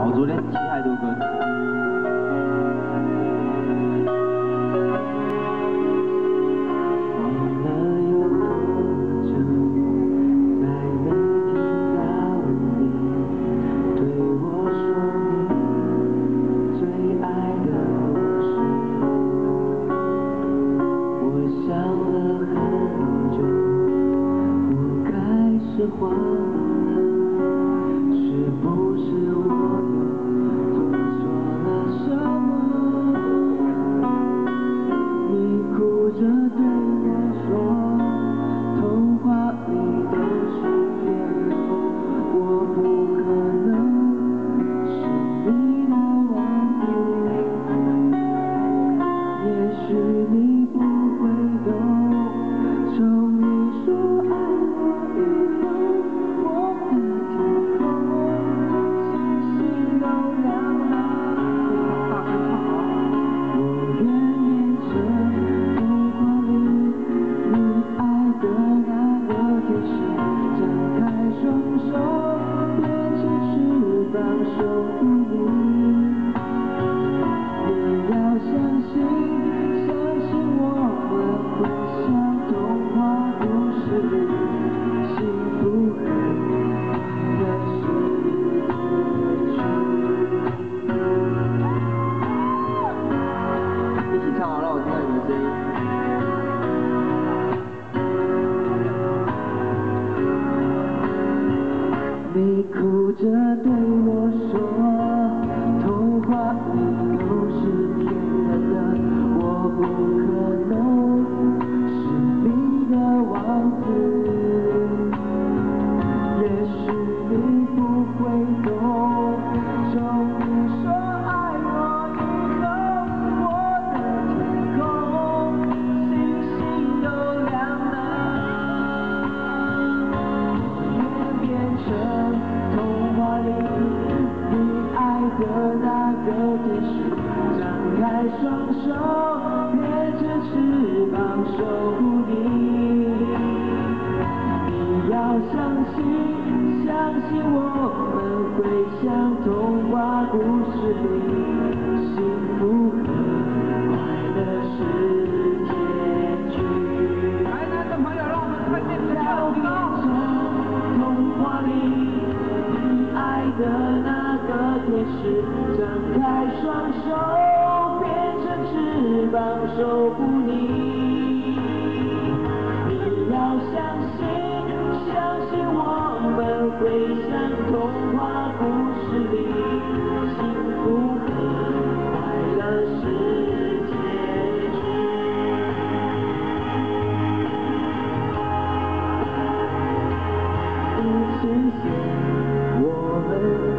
我昨天记太多歌词。忘了有多久，再没听到你对我说你最爱的是我想了很久，我开始慌了，是不是我又做错了什么？你哭着对我说，童话里都是骗人，我不可能是你的王子。也许你不会懂，从你说爱我以后，我的天空星星都亮了。我愿变成童话里你爱的那个天使，张开双手，变成翅膀守护你。你要相信，相信我们会像童话故事里幸福很快的是结局。一起唱好，让我听到你们的声音。你哭着对我说，童话里都是骗人的，我不可能是你的王子。也许你不会懂，从你说爱我以后，我的天空星星都亮了。我愿变成童话里你爱的那个天使，张开双手，变成翅膀守护你。你要相信，相信我们会像童话故事里幸福和快乐是结局。台南的朋友，让我们看见这条路。童话里你爱的那个天使，张开双手，变成翅膀守护你。你要相信，相信我们会像童话故事里幸福和快乐是结局。一起写我们